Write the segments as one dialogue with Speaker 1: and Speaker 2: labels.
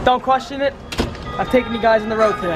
Speaker 1: Don't question it. I've taken you guys on the road today.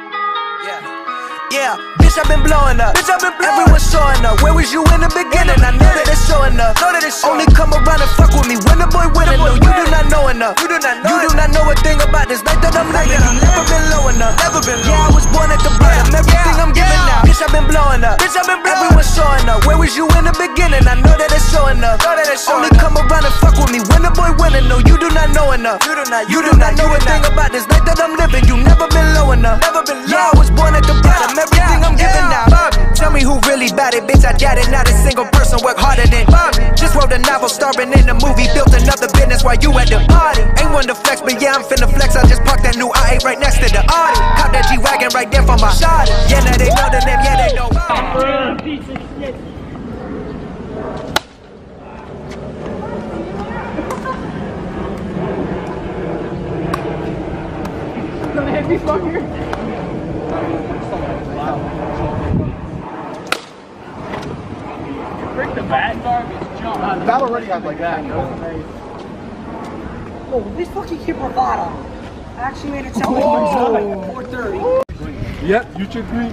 Speaker 2: Yeah, bitch, I've been blowing up. Everyone's showing up. Where was you in the beginning? I know that it's showing up. Only come around and fuck with me when the boy winning. No, you do not know enough. You do not know a thing about this life that I'm living. I've never been low enough. Yeah, I was born at the bottom. Everything I'm giving now. Bitch, I've been blowing up. Everyone's showing up. Where was you in the beginning? I know that it's showing up. Only come around and fuck with me when the boy winning. No, you do not know enough. You do not know a thing about this life that I'm living. You never been low enough. Yeah, I was born at the bottom. Everything I'm giving now. Tell me who really bad it, bitch. I doubt it. Not a single person work harder than Bobby. Just wrote a novel, starring in a movie, built another business while you at the party. Ain't one to flex, but yeah, I'm finna flex. I just parked that new I8 right next to the Audi. Cop that G-Wagon right there for my shot. Yeah, now they know the name. Yeah, they know.
Speaker 1: Gonna hit me fucker. Break the bat.
Speaker 3: That already has like that.
Speaker 4: Oh, this fucking kid bravado actually made it sound like 4:30.
Speaker 3: Yep, you should agree.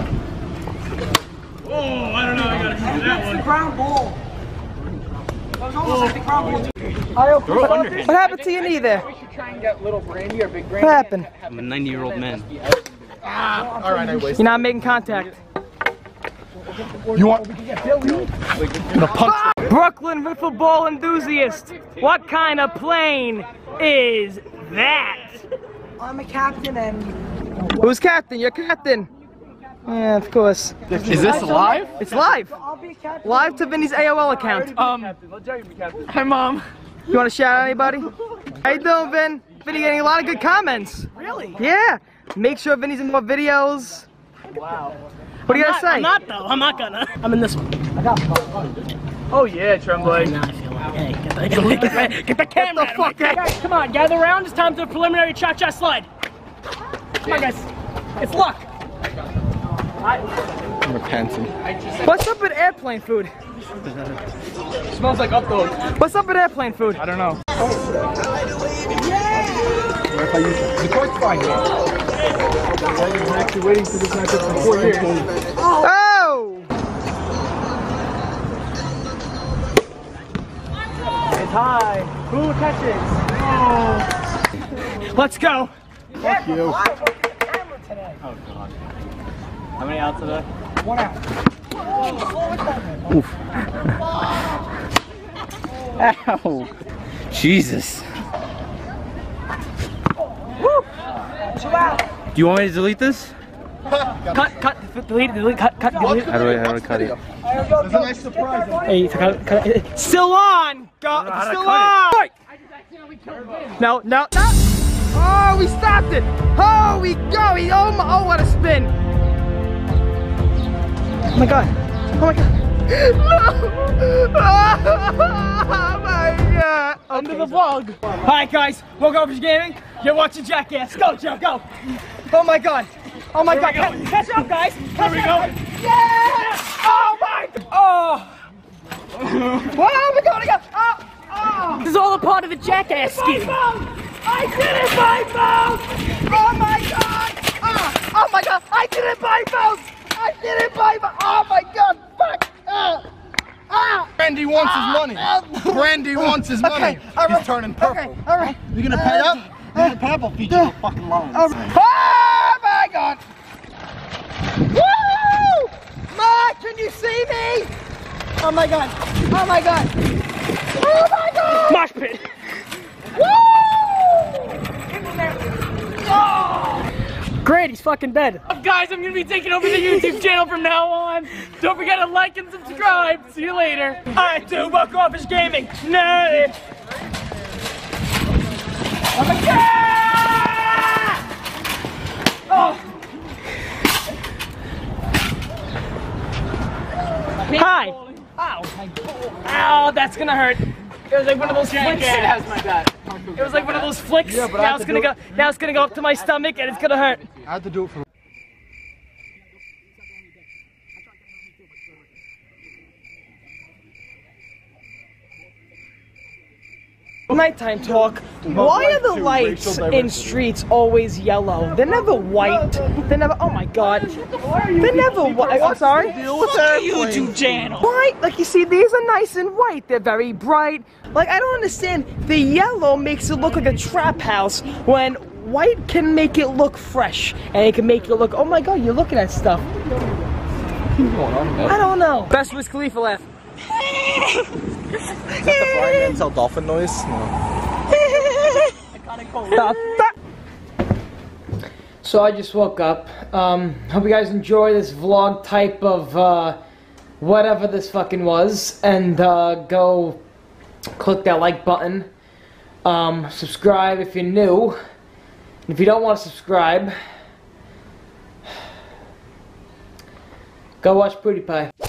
Speaker 1: Oh, I don't know. I gotta shoot that
Speaker 4: That's
Speaker 1: one.
Speaker 4: the ground ball. That was almost like the ground ball.
Speaker 1: What happened to your knee there?
Speaker 3: We should try and get little brandy or big brandy.
Speaker 1: What happened?
Speaker 5: I'm a 90-year-old man.
Speaker 3: Alright, I wasted.
Speaker 1: You're not making contact.
Speaker 3: You want? The punch.
Speaker 1: Brooklyn wiffle ball enthusiast. What kind of plane is that?
Speaker 4: I'm a captain and...
Speaker 1: Who's captain? You're captain. Yeah, of course.
Speaker 3: Is this live?
Speaker 1: It's live.
Speaker 4: I'll be a captain.
Speaker 1: Live to Vinny's AOL account.
Speaker 3: Hi, Mom.
Speaker 1: You want to shout out anybody? How you doing, Vin? Vinny getting a lot of good comments.
Speaker 4: Really?
Speaker 1: Yeah. Make sure Vinny's in more videos.
Speaker 4: Wow.
Speaker 1: What do you gotta say?
Speaker 6: I'm not though. I'm not gonna. I'm in this one.
Speaker 1: Oh yeah, Tremblay.
Speaker 6: Now I feel like, hey, get the camera.
Speaker 1: Get the fuck out.
Speaker 6: Guys, come on, gather around. It's time for the preliminary cha-cha slide. Come on, guys. It's luck.
Speaker 3: I'm repenting.
Speaker 1: What's up with airplane food?
Speaker 3: Smells like up dog.
Speaker 1: What's up with airplane food?
Speaker 3: I don't know. The court's fine here. We're actually waiting for this matchup for 4 years.
Speaker 1: Oh!
Speaker 6: It's high. Who catches? Oh. Let's go.
Speaker 3: Fuck you.
Speaker 5: Oh god. How many outs are there?
Speaker 4: 1 out.
Speaker 5: Oof. Ow. Jesus.
Speaker 4: 2 out.
Speaker 5: Do you want me to delete this?
Speaker 1: Cut, delete, cut, delete.
Speaker 5: How do I cut it?
Speaker 3: That's a nice surprise.
Speaker 1: Hey, cut it. Still on! Go, still on! No. Oh, we stopped it! Oh, we go! Oh, what a spin! Oh my god! Oh my god! No! Oh my god!
Speaker 6: Under the vlog.
Speaker 1: Alright guys, welcome over to gaming. You're watching Jackass. Go, Joe, go! Oh my god! Oh my god! Catch up, guys! Catch up! Yeah! Oh my! Oh! Oh my god! Oh!
Speaker 6: This is all a part of the Jackass scheme.
Speaker 1: I didn't buy both! Oh my god! Oh my god! I didn't buy both! I didn't buy both! Oh my god! Fuck!
Speaker 3: Brandy wants his money. Brandy wants his money.
Speaker 1: Okay,
Speaker 3: He's turning purple.
Speaker 1: Okay, alright.
Speaker 3: You gonna pay up? You're gonna pay up or feed your fucking loans?
Speaker 1: Oh my god! Woo! Ma, can you see me? Oh my god! Oh my god! Oh my god!
Speaker 6: Mosh pit.
Speaker 1: Woo!
Speaker 6: Great, he's fucking dead. Guys, I'm gonna be taking over the YouTube channel from now on. Don't forget to like and subscribe. See you later.
Speaker 1: Alright, dude, welcome off his gaming. No! Oh my god! Oh!
Speaker 6: Hi. Ow. Ow, that's gonna hurt. It was like one of those flicks.
Speaker 1: It was like one of those flicks.
Speaker 3: Yeah, but
Speaker 1: now it's gonna go up to my stomach and it's gonna hurt.
Speaker 3: I had to do it for
Speaker 1: Nighttime talk. Why are the lights in streets always yellow? They're never white. They're never. Oh my god. They're never white. I'm sorry.
Speaker 6: YouTube channel.
Speaker 1: Why? Like you see, these are nice and white. They're very bright. Like I don't understand. The yellow makes it look like a trap house when white can make it look fresh and it can make it look. Oh my god, you're looking at stuff. I don't know. Best Wiz Khalifa laugh.
Speaker 3: Is that the Brian Mansell dolphin noise?
Speaker 1: So I just woke up. Hope you guys enjoy this vlog type of whatever this fucking was, and go click that like button. Subscribe if you're new. And if you don't want to subscribe, go watch Pretty Pie.